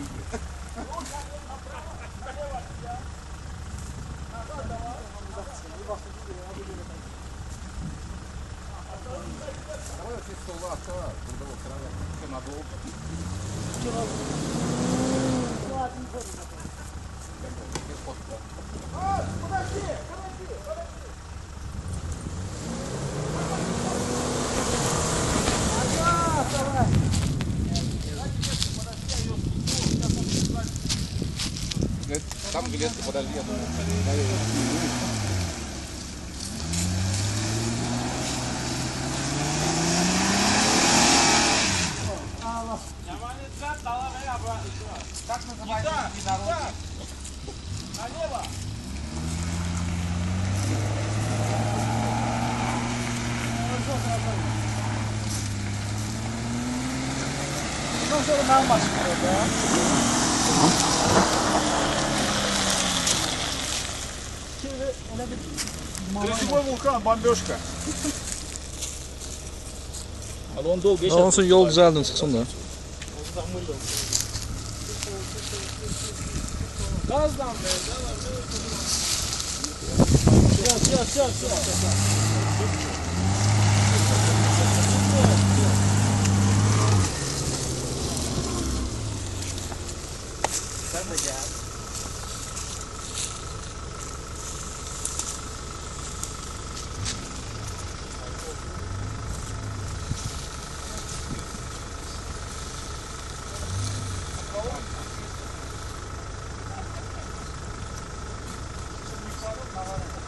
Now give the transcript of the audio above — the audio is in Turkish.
Там железка, подожди. Как называется дорога? Налево! Ну, что нормально, да? Грязевой вулкан, бомбежка. Olsun yol düzeldin çıksın da. Gazdan be. Sen de gel. Yukarı,